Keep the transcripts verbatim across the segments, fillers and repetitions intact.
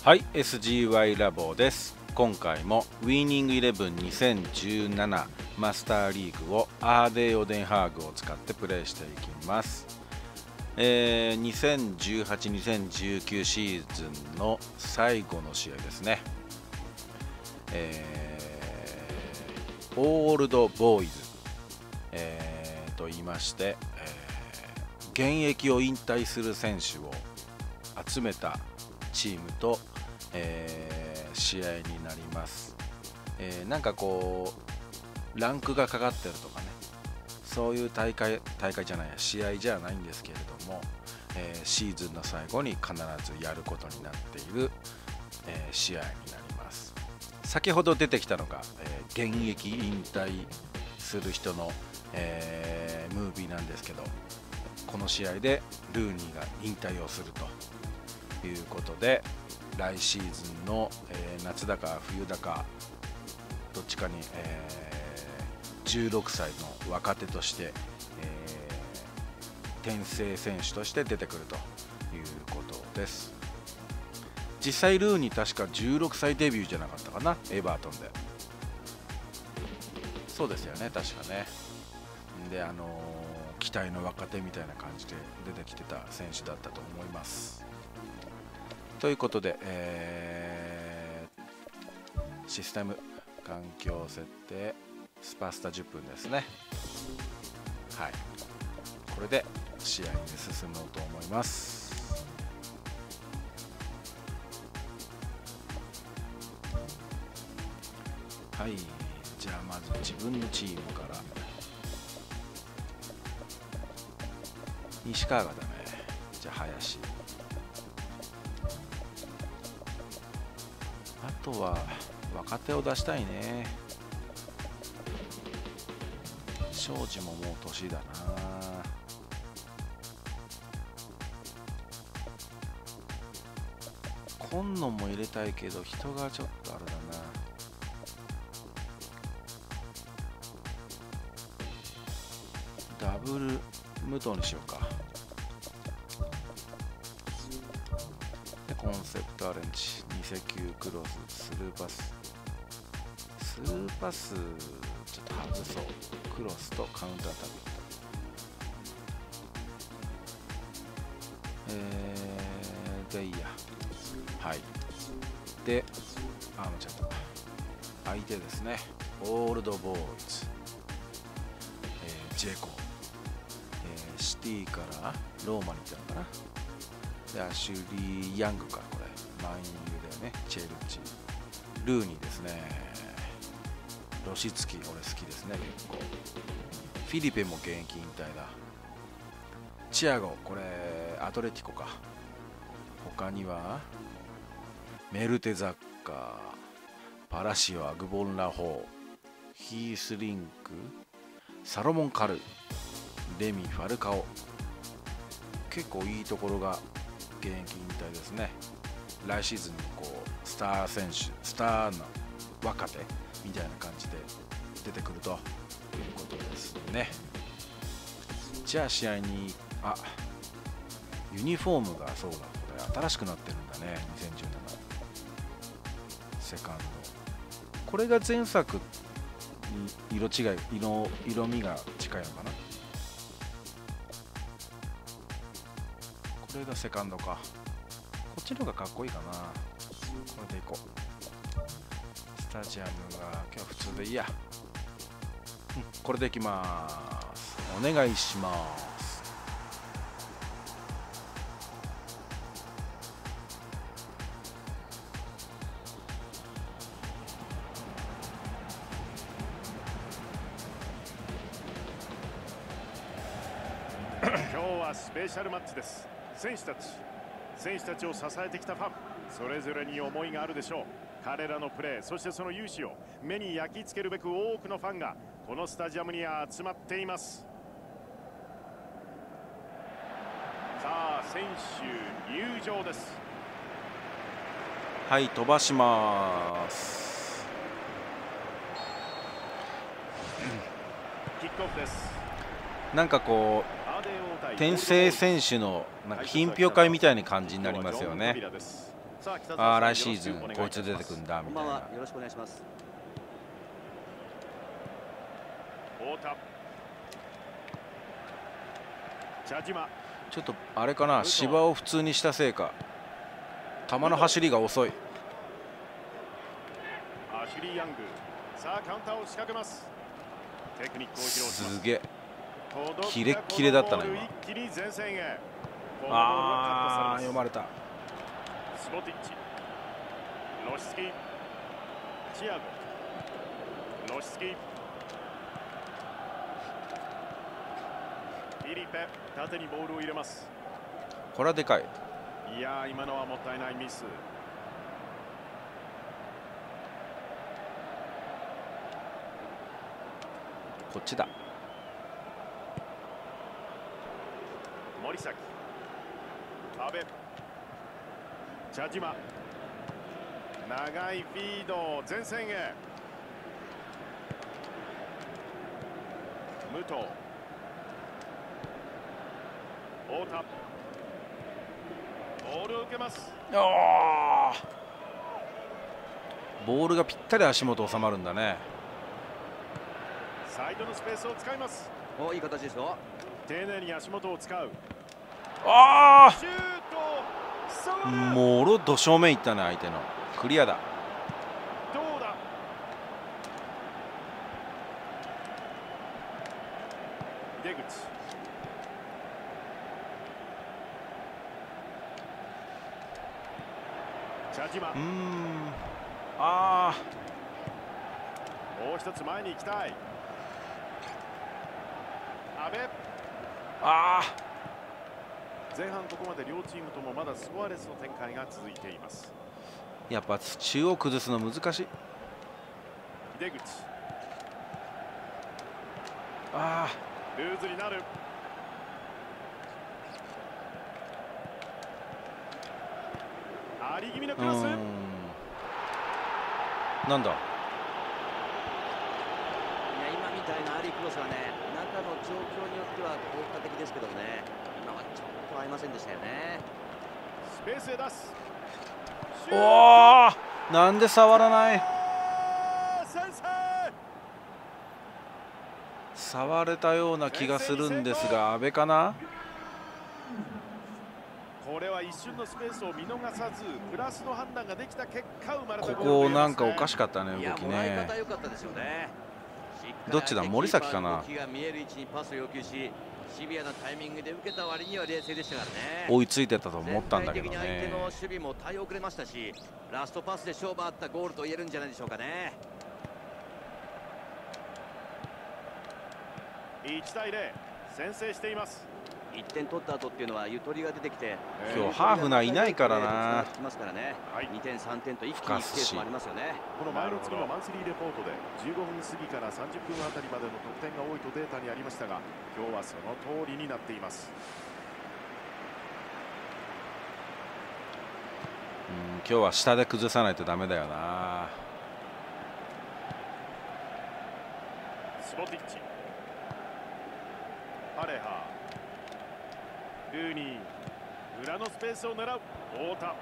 はい、エスジーワイ ラボです。今回もウィーニングイレブンにせんじゅうななマスターリーグをアーデー・オデンハーグを使ってプレイしていきます。えー、にせんじゅうはち、にせんじゅうきゅう シーズンの最後の試合ですね。えー、オールドボーイズ、えー、と言いまして、えー、現役を引退する選手を集めたチームと、えー、試合になります。えー、なんかこうランクがかかってるとかね、そういう大会大会じゃないや試合じゃないんですけれども、えー、シーズンの最後に必ずやることになっている、えー、試合になります。先ほど出てきたのが、えー、現役引退する人の、えー、ムービーなんですけど、この試合でルーニーが引退をするということで、来シーズンの、えー、夏だか冬だかどっちかに、えー、じゅうろくさいの若手として、えー、転生選手として出てくるということです。実際ルーニー確かじゅうろくさいデビューじゃなかったかな、エバートンで。そうですよね、確かね。で、あのー、期待の若手みたいな感じで出てきてた選手だったと思います。ということで、えー、システム環境設定スパスタじゅっぷんですね。はい、これで試合に進もうと思います。はい、じゃあまず自分のチームから。西川がダメ。じゃあ林。あとは若手を出したいね。庄司ももう年だな。今野も入れたいけど人がちょっとあれだな。ダブル武藤にしようか。でコンセプトアレンジにせきゅうクロススルーパススルーパスちょっと外そう。クロスとカウンタータブ。えー、でいいや。はい。で、あ、間違った。相手ですね。オールドボーイズ、えー、ジェコ、えー、シティからローマに行ったのかな。で、アシュリー・ヤングか、これ。マンユーだよね。チェルチー。ルーニーですね。ロシツキ、俺好きですね、結構。フィリペも現役引退だ。チアゴ、これ、アトレティコか。他には、メルテザッカー、パラシオ、アグボンラホー、ヒースリンク、サロモン・カル、レミ、ファルカオ。結構いいところが現役引退ですね。来シーズンにこうスター選手、スターの若手みたいな感じで出てくるということですね。じゃあ試合に、あ、ユニフォームがそうだ、これ新しくなってるんだね。にせんじゅうななセカンド。これが前作に色違い、色色味が近いのかな。これがセカンドか。こっちの方がかっこいいかな。これでいこう。スタジアムが今日普通でいいや。うん、これでいきます。お願いします。 今日はスペシャルマッチです。選手たち選手たちを支えてきたファン、それぞれに思いがあるでしょう。彼らのプレー、そしてその勇姿を目に焼き付けるべく多くのファンがこのスタジアムに集まっています。さあ、選手入場です。 はい、飛ばします。 キックオフです。 なんかこう転生選手のなんか品評会みたいな感じになりますよね。 ああ来シーズンこいつ出てくんだみたいな。 よろしくお願いします。 太田、茶島、 ちょっとあれかな、芝を普通にしたせいか球の走りが遅い。 アシュリー・ヤング、さあカウンターを仕掛けます。テクニックを披露します。 すげえキレッキレだったな今。ああ読まれた。 スボティッチ、ロシスキー、チアゴ、ロシスキー、フィリペ、縦にボールを入れます。 これはでかい。 いやー今のはもったいないミス。 こっちだ。 森崎、阿部、茶島、長いフィード前線へ。武藤、太田、ボールを受けます。 あボールがぴったり足元収まるんだね。 サイドのスペースを使います。 おいい形ですよ。 丁寧に足元を使う。 ああシュート、 もろど正面いったね。相手のクリアだ。 どうだ。出口、茶島、 うーんああもう一つ前に行きたい。阿部、 ああ前半ここまで両チームともまだスコアレスの展開が続いています。 やっぱ中央崩すの難しい。 出口、 あルーズになる。あり気味のクロス。 なんだ。 いや今みたいなアリクロスはね、中の状況によっては効果的ですけどね、今はちょっと合いませんでしたよね。 スペースへ出す。 おおなんで触らない。触れたような気がするんですが、阿部かな。 これは一瞬のスペースを見逃さずプラスの判断ができた結果生まれた。 ここなんかおかしかったね動きね。どっちだ森崎かな。 シビアなタイミングで受けた割には冷静でしたからね。 追いついてたと思ったんだけどね。 相手の守備も対応遅れましたし、ラストパスで勝負あったゴールと言えるんじゃないでしょうかね。 いちたいゼロ、先制しています。 いってん取った後っていうのはゆとりが出てきて、 今日ハーフナーいないからな。 にてんさんてんと一気にいくケースもありますよね。 この前の月のマンスリーレポートでじゅうごふん過ぎからさんじゅっぷんあたりまでの得点が多いとデータにありましたが、今日はその通りになっています。 うん今日は下で崩さないとダメだよな。 スボティッチ、パレハ、ルーニー、裏のスペースを狙う太田。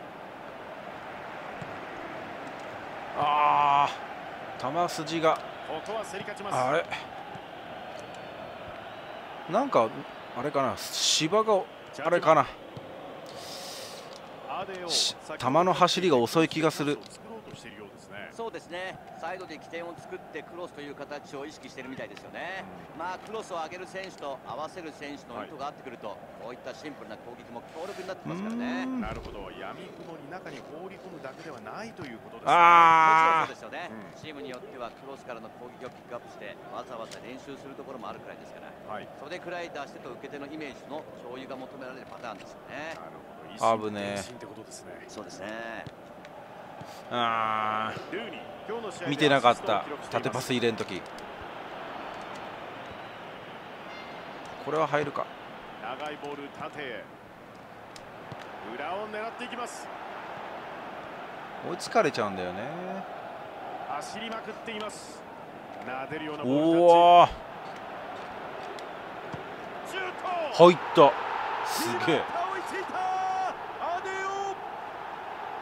ああ球筋がここは競り勝ちます。 あれなんかあれかな、芝があれかな、球の走りが遅い気がする。 そうですね、サイドで起点を作ってクロスという形を意識しているみたいですよね。うん、まあクロスを上げる選手と合わせる選手の意図が合ってくると、はい、こういったシンプルな攻撃も強力になってますからね。 なるほど、闇雲に中に放り込むだけではないということですね。 ああ、もちろんそうですよね、うん、チームによってはクロスからの攻撃をピックアップしてわざわざ練習するところもあるくらいですから、はい、それくらい出し手と受け手のイメージの共有が求められるパターンですよね。 なるほど、 あぶねえ。 そうですね。 あ見てなかった、縦パス入れんとき。これは入るか。 長いボール縦へ、裏を狙っていきます。 追いつかれちゃうんだよね。 走りまくっています。なでるようなボールタッチ。入った。すげえ。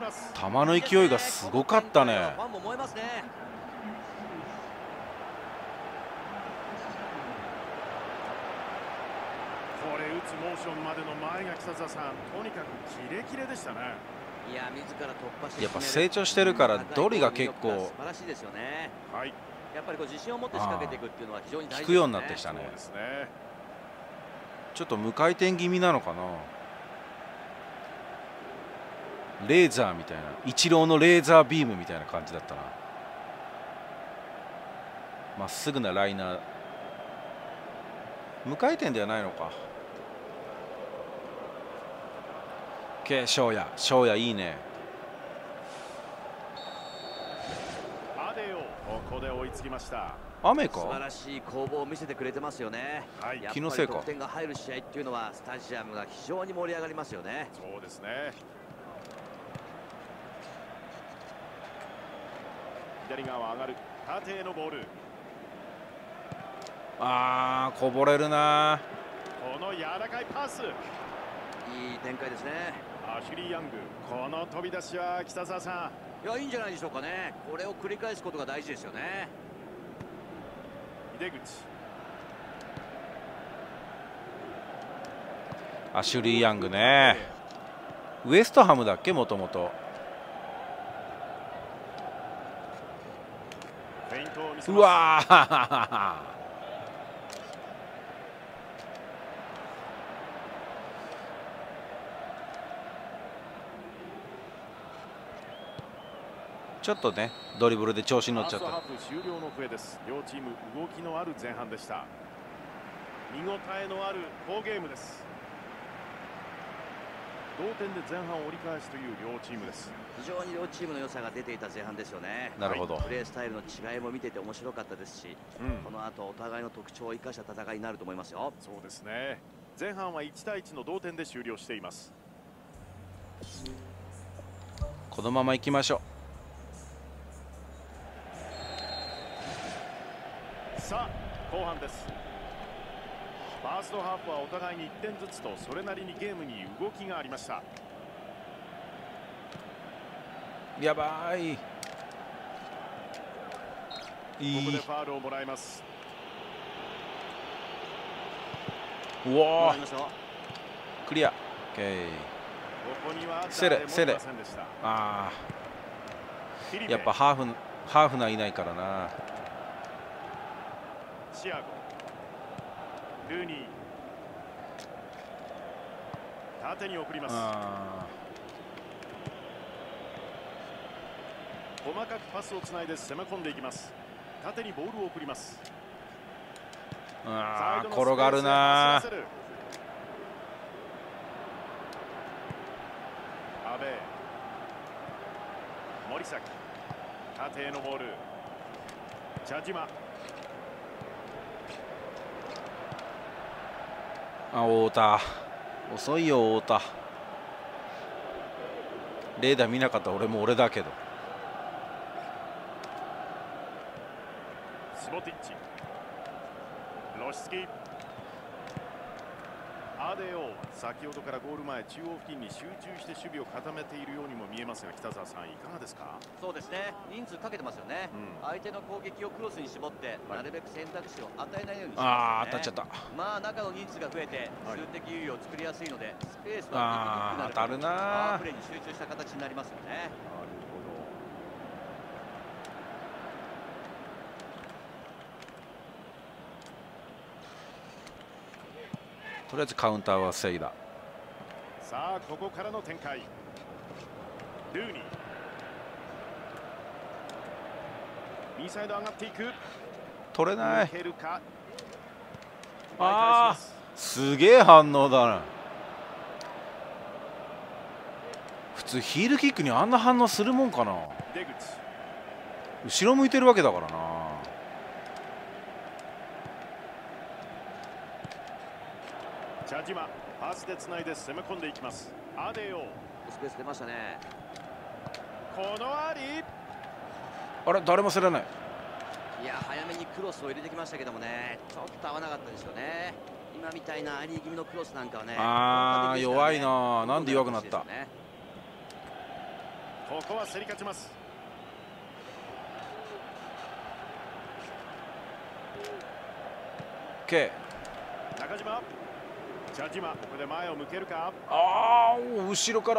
球の勢いがすごかったね。 ファンも燃えますね。 これ打つモーションまでの前が北澤さん、とにかくキレキレでしたね。 いや、自ら突破して、 やっぱ成長してるからドリが結構素晴らしいですよね。 はい。 やっぱりこう自信を持って仕掛けていくっていうのは非常に大事ですね。 効くようになってきたね。 そうですね。 ちょっと無回転気味なのかな。レーザーみたいな、イチローのレーザービームみたいな感じだったな。まっすぐなライナー、無回転ではないのか。OK、翔也、翔也いいね。 アデオ、ここで追いつきました。 雨か。 素晴らしい攻防を見せてくれてますよね。はい、気のせいか。得点が入る試合っていうのはスタジアムが非常に盛り上がりますよね。 そうですね。左側上がる縦へのボール。 あー、こぼれるな。 この柔らかいパス。 いい展開ですね。 アシュリー・ヤング、この飛び出しは北澤さん、いや、いいんじゃないでしょうかね。これを繰り返すことが大事ですよね。 出口。 アシュリー・ヤングね。ウエストハムだっけ、もともと。うわーちょっとね、ドリブルで調子に乗っちゃった。 ハーフ終了の笛です。両チーム動きのある前半でした。見応えのある好ゲームです。同点で前半折り返しという両チームです。 非常に両チームの良さが出ていた前半ですよね。 なるほど。 プレースタイルの違いも見てて面白かったですし、うん、この後お互いの特徴を生かした戦いになると思いますよ。 そうですね。前半はいち対いちの同点で終了しています。 このまま行きましょう。さあ後半です。ファーストハーフはお互いにいってんずつとそれなりにゲームに動きがありました。 やばい。いい。 ここでファウルをもらいます。 うわー、クリア。 OK。 セレセレ。ああ、やっぱハーフハーフナーいないからな。 シアゴ、ルーニー、縦に送ります。細かくパスをつないで攻め込んでいきます。縦にボールを送ります。 ああ、転がるな。 阿部、森崎、縦へのボール、茶島。 あ、太田遅いよ。太田レーダー見なかった。俺も俺だけど。 スモティッチ、ロシスキ、アデオ、先ほどからゴール前中央付近に集中して守備を固めているようにも見えますが、北澤さんいかがですか。 そうですね、人数かけてますよね、うん、相手の攻撃をクロスに絞って、はい、なるべく選択肢を与えないようにします、ね、 ああ、当たっちゃった。 まあ中の人数が増えて数的優位を作りやすいので、スペースは当たるな。 パワープレーに集中した形になりますよね。 とりあえずカウンターは防いだ。 さあここからの展開。ルーニー、右サイド上がっていく。 取れない。 ああ、 すげえ反応だな。普通ヒールキックにあんな反応するもんかな。後ろ向いてるわけだからな。 チャジマ、パスでつないで攻め込んでいきます。アデオ、 スペース出ましたね。 このあり、 あれ誰も競らない。 いや、早めにクロスを入れてきましたけどもね、ちょっと合わなかったですよね。今みたいなアリー気味のクロスなんかはね、 ああ、ね、弱いな。なんで弱くなった。 ここは競り勝ちます。 OK。 中島、ジャッジマ、ここで前を向けるか。 ああ、後ろから。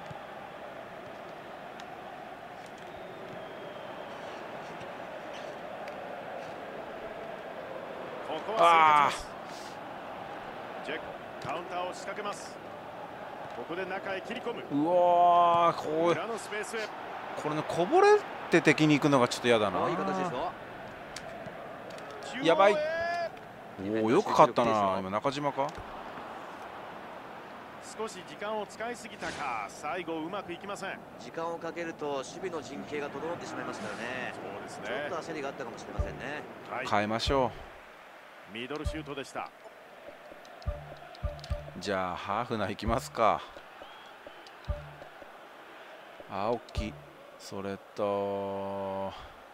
ここは競り勝ちます。ジェコ、カウンターを仕掛けます。ここで中へ切り込む。 うわー、こう裏のスペースへ。 これね、こぼれて敵に行くのがちょっと嫌だな。 いい形ですよ。 やばい。おお、よく勝ったな。今中島か。 少し時間を使いすぎたか。最後うまくいきません。 時間をかけると守備の陣形が整ってしまいますからね。 そうですね。 ちょっと焦りがあったかもしれませんね。 はい、 変えましょう。ミドルシュートでした。 じゃあハーフナーいきますか。青木、それと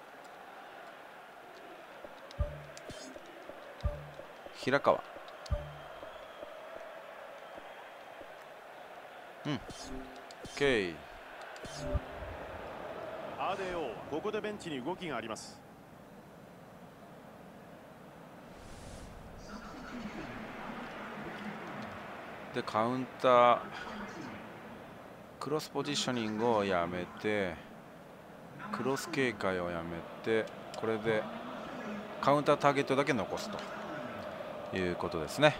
平川。うん、OK。 アーデーオー、ここでベンチに動きがあります。 でカウンタークロスポジショニングをやめてクロス警戒をやめて、これでカウンターターゲットだけ残すということですね。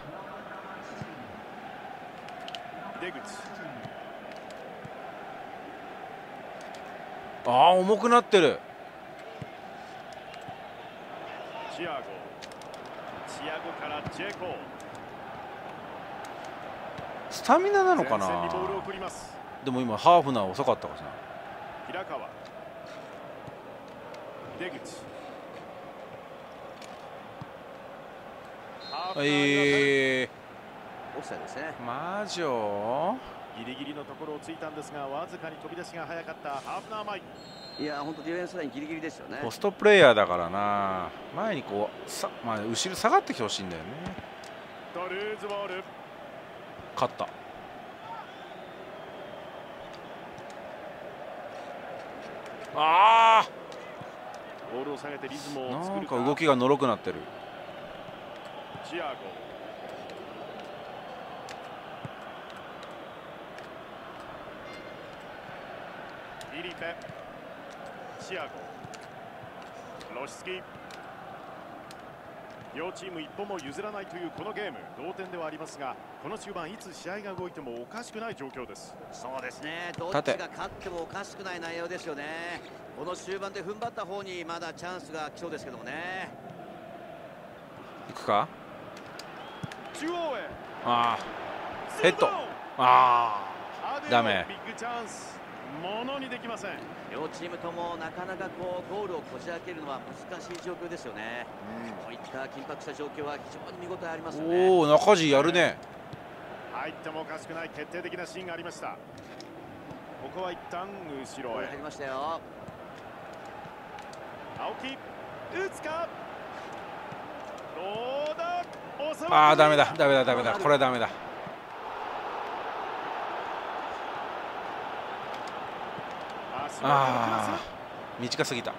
出口。 ああ、重くなってる。 チアゴ、チアゴからジェコ。 スタミナなのかな。でも今ハーフナー遅かったかな。 平川、出口。 はい、 オフサイドですね。 マジョギリギリのところをついたんですが、わずかに飛び出しが早かったハーフナー前。 いや、本当ディフェンスラインギリギリですよね。 ポストプレイヤーだからな。前にこうさ、まあ、後ろ下がってきてほしいんだよね。 ドルーズボール。 勝った。ああ、 ボールを下げてリズムを作るか。 なんか動きがのろくなってる。 チアゴ、フィリペ、チアゴ、ロシツキ。両チーム一歩も譲らないというこのゲーム、同点ではありますが、この終盤いつ試合が動いてもおかしくない状況です。 そうですね、どっちが勝ってもおかしくない内容ですよね。この終盤で踏ん張った方にまだチャンスが来そうですけどもね。 いくか。 中央へ。 ああ、ヘッド。ああ、ダメ。 ビッグチャンス、ものにできません。 両チームともなかなかこうゴールをこじ開けるのは難しい状況ですよね。うん、こういった緊迫した状況は非常に見応えありますよね。 おお、中地やるね。 入ってもおかしくない決定的なシーンがありました。ここは一旦後ろへ入りましたよ。 青木、打つか。どうだ。 ああ、ダメだダメだダメだ、これはダメだ。ああ、短すぎた。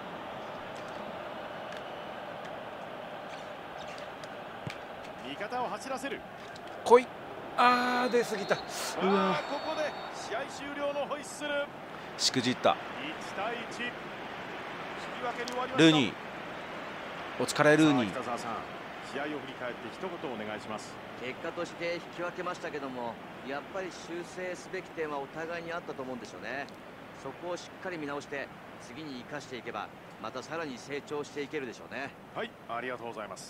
味方を走らせる。 来い。ああ、出すぎた。うわ、 ここで試合終了のホイッスル。 しくじった。 いちたいいち、引き分けに終わりました。 ルーニー、お疲れルーニー。 北澤さん、試合を振り返って一言お願いします。 結果として引き分けましたけども、やっぱり修正すべき点はお互いにあったと思うんですよね。そこをしっかり見直して次に生かしていけば、またさらに成長していけるでしょうね。 はい、ありがとうございます。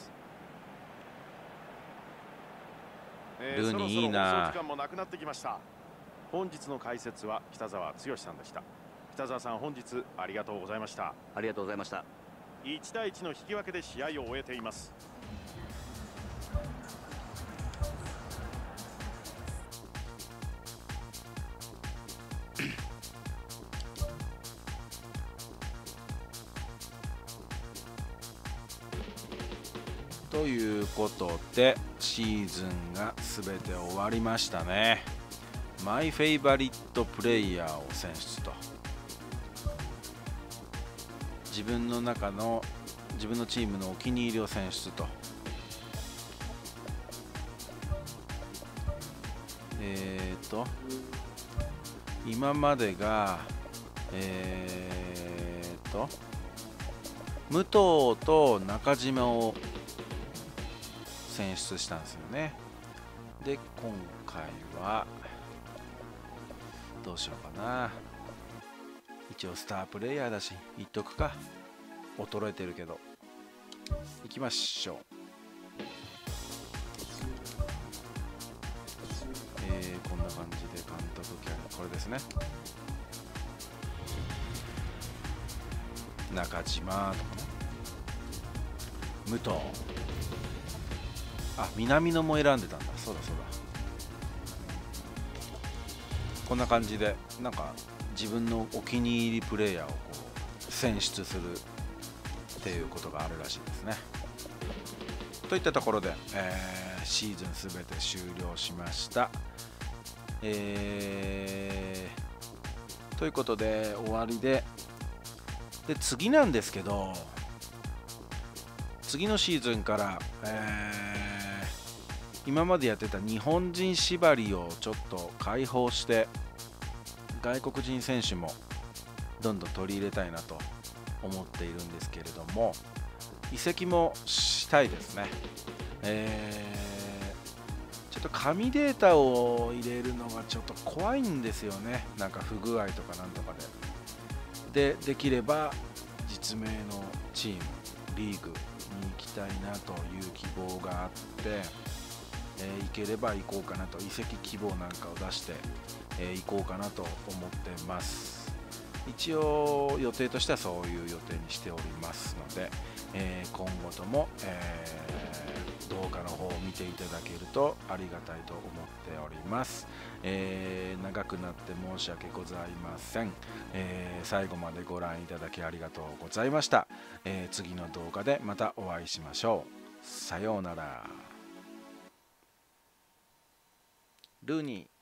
ルーニーいいな。 そろそろ放送時間もなくなってきました。本日の解説は北澤剛さんでした。北澤さん、本日ありがとうございました。 ありがとうございました。 いちたいいちの引き分けで試合を終えています。 ということでシーズンが全て終わりましたね。マイフェイバリットプレイヤーを選出と自分の中の自分のチームのお気に入りを選出と。えーと今までがえーと武藤と中島を選出したんですよね。で今回はどうしようかな。一応スタープレイヤーだし言っとくか。衰えてるけどいきましょう。えー、こんな感じで監督キャラこれですね。中島とかね、武藤、あ南野も選んでたんだ。そうだそうだ。こんな感じでなんか自分のお気に入りプレイヤーをこう選出するっていうことがあるらしいですね。といったところで、えー、シーズンすべて終了しました。えー、ということで終わりで、で次なんですけど、次のシーズンから、えー、今までやってた日本人縛りをちょっと解放して外国人選手もどんどん取り入れたいなと思っているんですけれども、移籍もしたいですね。えー、ちょっと紙データを入れるのがちょっと怖いんですよね。なんか不具合とかなんとかで。で、できれば実名のチーム、リーグに行きたいなという希望があって、えー、行ければ行こうかなと、移籍希望なんかを出して、えー、行こうかなと思ってます。一応予定としてはそういう予定にしておりますので、えー、今後とも、えー、動画の方を見ていただけるとありがたいと思っております。えー、長くなって申し訳ございません。えー、最後までご覧いただきありがとうございました。えー、次の動画でまたお会いしましょう。さようなら。ルーニー。